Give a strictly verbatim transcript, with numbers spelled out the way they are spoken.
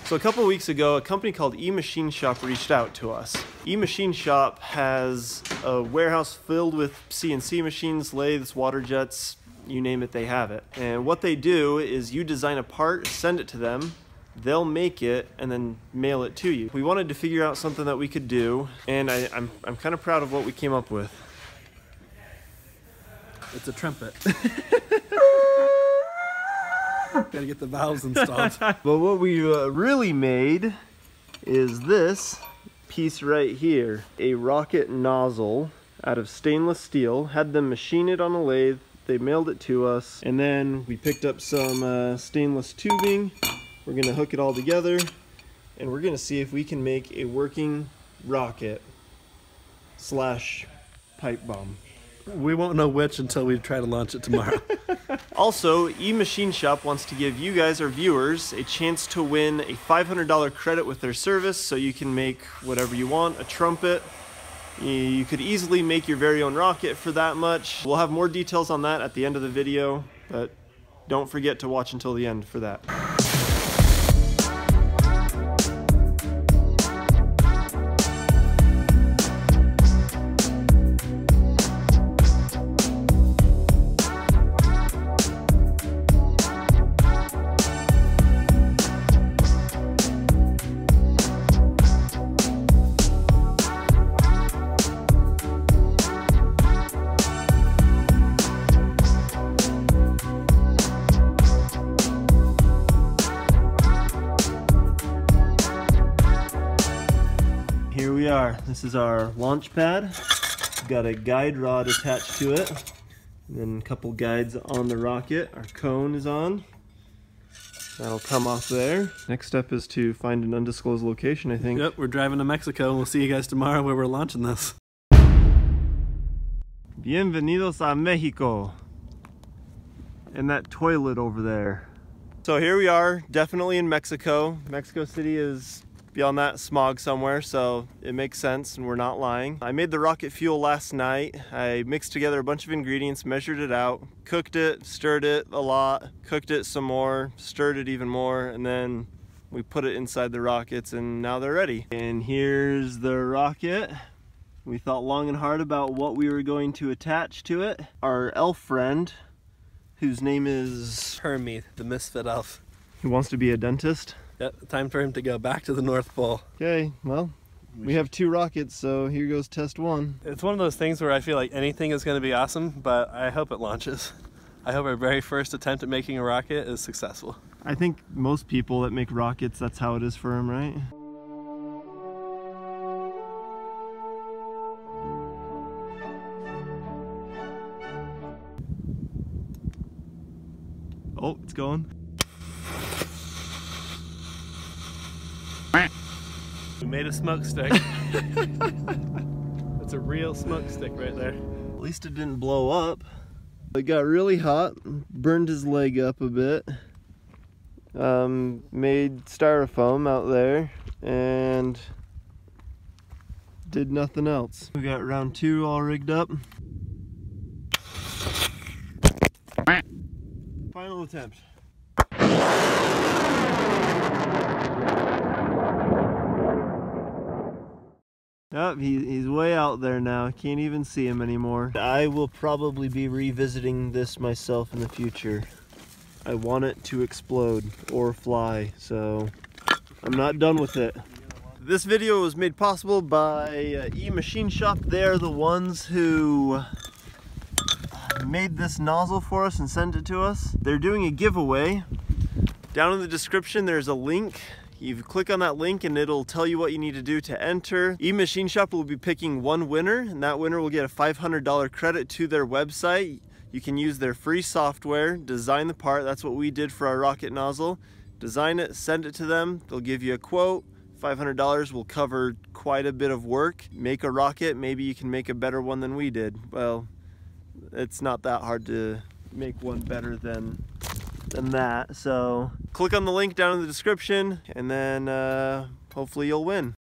So a couple weeks ago, a company called eMachineShop reached out to us. eMachineShop has a warehouse filled with C N C machines, lathes, water jets, you name it, they have it. And what they do is you design a part, send it to them, they'll make it, and then mail it to you. We wanted to figure out something that we could do, and I, I'm, I'm kind of proud of what we came up with. It's a trumpet. Gotta get the valves installed. But what we uh, really made is this piece right here. A rocket nozzle out of stainless steel. Had them machine it on a lathe. They mailed it to us. And then we picked up some uh, stainless tubing. We're gonna hook it all together. And we're gonna see if we can make a working rocket slash pipe bomb. We won't know which until we try to launch it tomorrow. Also, eMachineShop wants to give you guys, our viewers, a chance to win a five hundred dollar credit with their service, so you can make whatever you want, a trumpet. You could easily make your very own rocket for that much. We'll have more details on that at the end of the video, but don't forget to watch until the end for that. Here we are. This is our launch pad. We've got a guide rod attached to it, and then a couple guides on the rocket. Our cone is on. That'll come off there. Next step is to find an undisclosed location, I think. Yep, we're driving to Mexico, and we'll see you guys tomorrow where we're launching this. Bienvenidos a Mexico. And that toilet over there. So here we are, definitely in Mexico. Mexico City is beyond that smog somewhere, so it makes sense and we're not lying. I made the rocket fuel last night. I mixed together a bunch of ingredients, measured it out, cooked it, stirred it a lot, cooked it some more, stirred it even more, and then we put it inside the rockets and now they're ready. And here's the rocket. We thought long and hard about what we were going to attach to it. Our elf friend, whose name is Hermie, the misfit elf. He wants to be a dentist. Yep, time for him to go back to the North Pole. Okay, well, we have two rockets, so here goes test one. It's one of those things where I feel like anything is going to be awesome, but I hope it launches. I hope our very first attempt at making a rocket is successful. I think most people that make rockets, that's how it is for them, right? Oh, it's going. We made a smoke stick. That's a real smoke stick right there. At least it didn't blow up. It got really hot, burned his leg up a bit. Um, made styrofoam out there and did nothing else. We got round two all rigged up. Final attempt. Yep, he, he's way out there now. Can't even see him anymore. I will probably be revisiting this myself in the future. I want it to explode or fly, so I'm not done with it. This video was made possible by uh, eMachineShop. They're the ones who made this nozzle for us and sent it to us. They're doing a giveaway. Down in the description there's a link. You click on that link and it'll tell you what you need to do to enter. eMachineShop will be picking one winner, and that winner will get a five hundred dollar credit to their website. You can use their free software, design the part. That's what we did for our rocket nozzle. Design it, send it to them. They'll give you a quote. five hundred dollars will cover quite a bit of work. Make a rocket, maybe you can make a better one than we did. Well, it's not that hard to make one better than than that. So click on the link down in the description and then uh, hopefully you'll win.